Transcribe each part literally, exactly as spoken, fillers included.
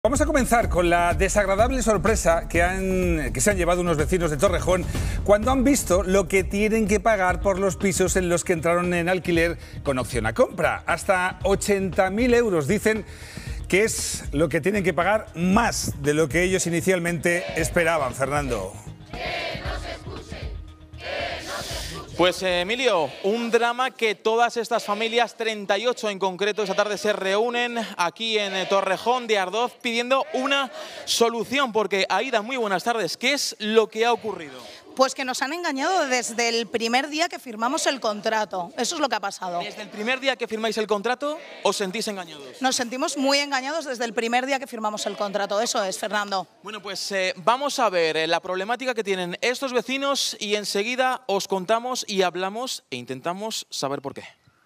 Vamos a comenzar con la desagradable sorpresa que, han, que se han llevado unos vecinos de Torrejón cuando han visto lo que tienen que pagar por los pisos en los que entraron en alquiler con opción a compra. Hasta ochenta mil euros dicen que es lo que tienen que pagar, más de lo que ellos inicialmente esperaban, Fernando. Pues Emilio, un drama que todas estas familias, treinta y ocho en concreto, esta tarde se reúnen aquí en Torrejón de Ardoz pidiendo una solución, porque Aida, muy buenas tardes, ¿qué es lo que ha ocurrido? Pues que nos han engañado desde el primer día que firmamos el contrato. Eso es lo que ha pasado. ¿Desde el primer día que firmáis el contrato os sentís engañados? Nos sentimos muy engañados desde el primer día que firmamos el contrato. Eso es, Fernando. Bueno, pues eh, vamos a ver eh, la problemática que tienen estos vecinos y enseguida os contamos y hablamos e intentamos saber por qué.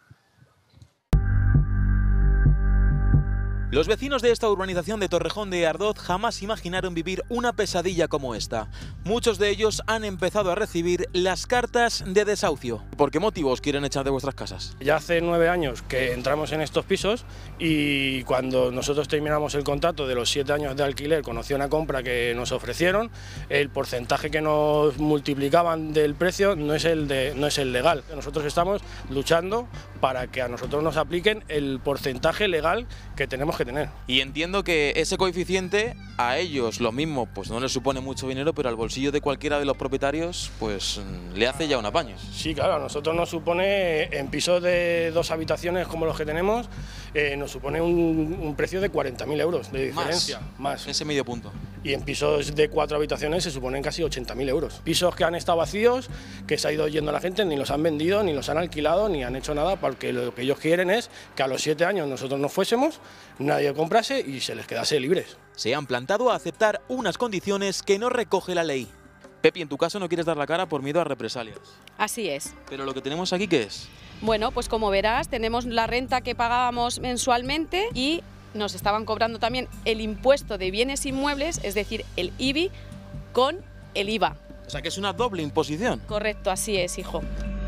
Los vecinos de esta urbanización de Torrejón de Ardoz jamás imaginaron vivir una pesadilla como esta. Muchos de ellos han empezado a recibir las cartas de desahucio. ¿Por qué motivos quieren echar de vuestras casas? Ya hace nueve años que entramos en estos pisos y cuando nosotros terminamos el contrato de los siete años de alquiler con opción a compra que nos ofrecieron, el porcentaje que nos multiplicaban del precio no es el, de, no es el legal. Nosotros estamos luchando para que a nosotros nos apliquen el porcentaje legal que tenemos que tener. Y entiendo que ese coeficiente a ellos lo mismo, pues no les supone mucho dinero, pero al bolsillo de cualquiera de los propietarios pues le hace ya un apaño. Sí, claro, a nosotros nos supone, en pisos de dos habitaciones como los que tenemos, eh, nos supone un, un precio de cuarenta mil euros de diferencia. Más, más. Ese medio punto. Y en pisos de cuatro habitaciones se suponen casi ochenta mil euros. Pisos que han estado vacíos, que se ha ido yendo la gente, ni los han vendido, ni los han alquilado, ni han hecho nada, porque lo que ellos quieren es que a los siete años nosotros nos fuésemos, nadie comprase y se les quedase libres. Se han plantado a aceptar unas condiciones que no recoge la ley. Pepi, en tu caso no quieres dar la cara por miedo a represalias. Así es. Pero lo que tenemos aquí, ¿qué es? Bueno, pues como verás, tenemos la renta que pagábamos mensualmente y nos estaban cobrando también el impuesto de bienes inmuebles, es decir, el I B I con el I V A. O sea que es una doble imposición. Correcto, así es, hijo.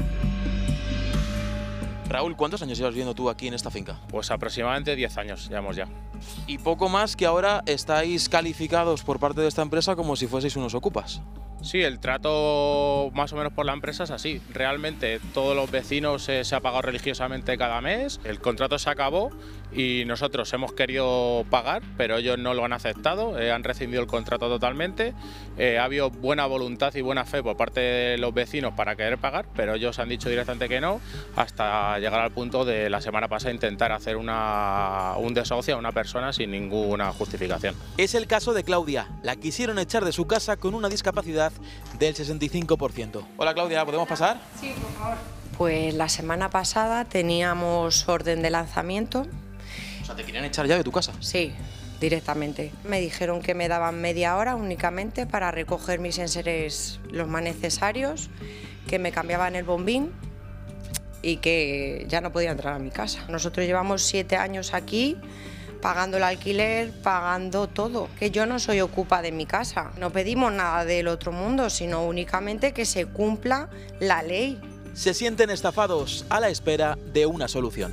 Raúl, ¿cuántos años llevas viviendo tú aquí en esta finca? Pues aproximadamente diez años, llevamos ya. Y poco más que ahora estáis calificados por parte de esta empresa como si fueseis unos ocupas. Sí, el trato más o menos por la empresa es así. Realmente todos los vecinos eh, se ha pagado religiosamente cada mes, el contrato se acabó y nosotros hemos querido pagar, pero ellos no lo han aceptado, eh, han rescindido el contrato totalmente. Eh, ha habido buena voluntad y buena fe por parte de los vecinos para querer pagar, pero ellos han dicho directamente que no, hasta llegar al punto de la semana pasada intentar hacer una, un desahucio a una persona sin ninguna justificación. Es el caso de Claudia. La quisieron echar de su casa con una discapacidad del sesenta y cinco por ciento. Hola Claudia, ¿podemos pasar? Sí, por favor. Pues la semana pasada teníamos orden de lanzamiento. O sea, ¿te querían echar ya de tu casa? Sí, directamente. Me dijeron que me daban media hora únicamente para recoger mis enseres los más necesarios, que me cambiaban el bombín y que ya no podía entrar a mi casa. Nosotros llevamos siete años aquí, pagando el alquiler, pagando todo. Que yo no soy ocupa de mi casa. No pedimos nada del otro mundo, sino únicamente que se cumpla la ley. Se sienten estafados a la espera de una solución.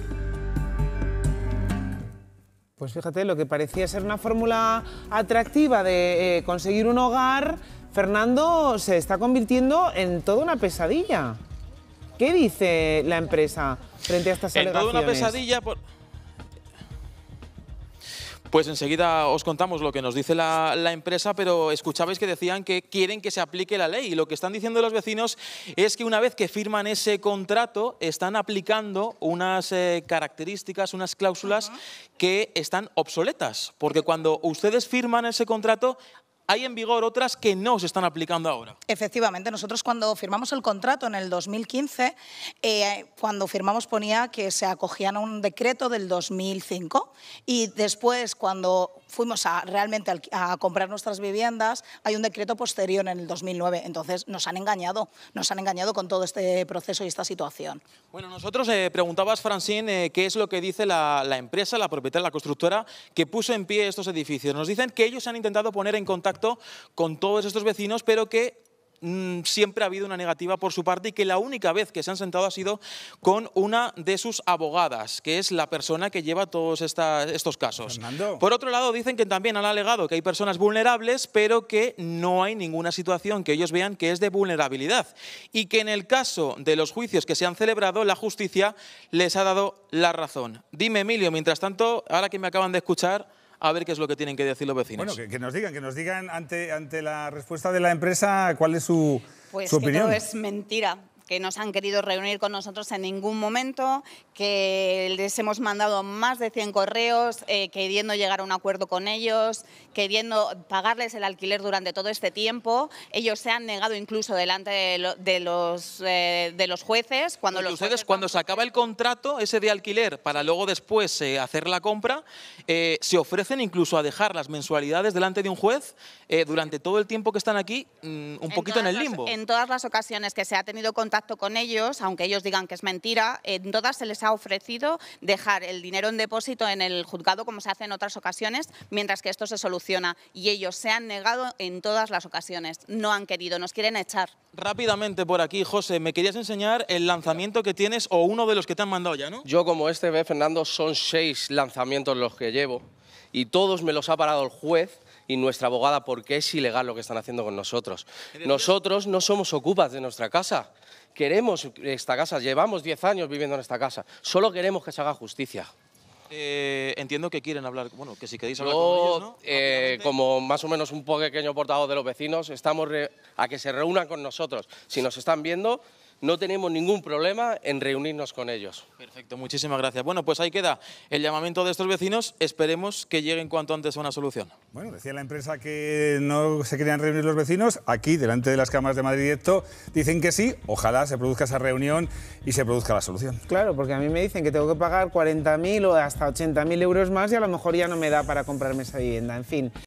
Pues fíjate, lo que parecía ser una fórmula atractiva de eh, conseguir un hogar, Fernando, se está convirtiendo en toda una pesadilla. ¿Qué dice la empresa frente a estas alegaciones? En toda una pesadilla... Por... Pues enseguida os contamos lo que nos dice la, la empresa, pero escuchabais que decían que quieren que se aplique la ley. Y lo que están diciendo los vecinos es que una vez que firman ese contrato, están aplicando unas eh, características, unas cláusulas uh-huh. que están obsoletas. Porque cuando ustedes firman ese contrato, hay en vigor otras que no se están aplicando ahora. Efectivamente, nosotros cuando firmamos el contrato en el dos mil quince, eh, cuando firmamos ponía que se acogían a un decreto del dos mil cinco y después cuando fuimos a, realmente a comprar nuestras viviendas hay un decreto posterior en el dos mil nueve. Entonces nos han engañado, nos han engañado con todo este proceso y esta situación. Bueno, nosotros eh, preguntabas, Francine, eh, qué es lo que dice la, la empresa, la propietaria, la constructora que puso en pie estos edificios. Nos dicen que ellos han intentado poner en contacto con todos estos vecinos, pero que mmm, siempre ha habido una negativa por su parte y que la única vez que se han sentado ha sido con una de sus abogadas, que es la persona que lleva todos esta, estos casos. Fernando. Por otro lado, dicen que también han alegado que hay personas vulnerables, pero que no hay ninguna situación que ellos vean que es de vulnerabilidad y que en el caso de los juicios que se han celebrado, la justicia les ha dado la razón. Dime, Emilio, mientras tanto, ahora que me acaban de escuchar, a ver qué es lo que tienen que decir los vecinos. Bueno, que, que nos digan, que nos digan ante, ante la respuesta de la empresa cuál es su, pues su que opinión. todo es mentira, que no se han querido reunir con nosotros en ningún momento, que les hemos mandado más de cien correos eh, queriendo llegar a un acuerdo con ellos, queriendo pagarles el alquiler durante todo este tiempo. Ellos se han negado incluso delante de, lo, de, los, eh, de los jueces. Cuando Porque los ustedes, jueces cuando se acaba el contrato, ese de alquiler, para luego después eh, hacer la compra, eh, se ofrecen incluso a dejar las mensualidades delante de un juez eh, durante todo el tiempo que están aquí, mmm, un poquito en el limbo. Las, en todas las ocasiones que se ha tenido contacto con ellos, aunque ellos digan que es mentira, en todas se les ha ofrecido dejar el dinero en depósito en el juzgado, como se hace en otras ocasiones, mientras que esto se soluciona. Y ellos se han negado en todas las ocasiones. No han querido, nos quieren echar. Rápidamente por aquí, José, me querías enseñar el lanzamiento que tienes o uno de los que te han mandado ya, ¿no? Yo, como este ve, Fernando, son seis lanzamientos los que llevo y todos me los ha parado el juez y nuestra abogada porque es ilegal lo que están haciendo con nosotros. Nosotros no somos ocupas de nuestra casa. Queremos esta casa, llevamos diez años viviendo en esta casa. Solo queremos que se haga justicia. Eh, entiendo que quieren hablar, bueno, que si queréis hablar Yo, con ellos, ¿no? eh, como más o menos un pequeño portavoz de los vecinos, estamos re a que se reúnan con nosotros. Si nos están viendo, no tenemos ningún problema en reunirnos con ellos. Perfecto, muchísimas gracias. Bueno, pues ahí queda el llamamiento de estos vecinos. Esperemos que lleguen cuanto antes a una solución. Bueno, decía la empresa que no se querían reunir los vecinos. Aquí, delante de las cámaras de Madrid Directo, dicen que sí. Ojalá se produzca esa reunión y se produzca la solución. Claro, porque a mí me dicen que tengo que pagar cuarenta mil o hasta ochenta mil euros más y a lo mejor ya no me da para comprarme esa vivienda. En fin.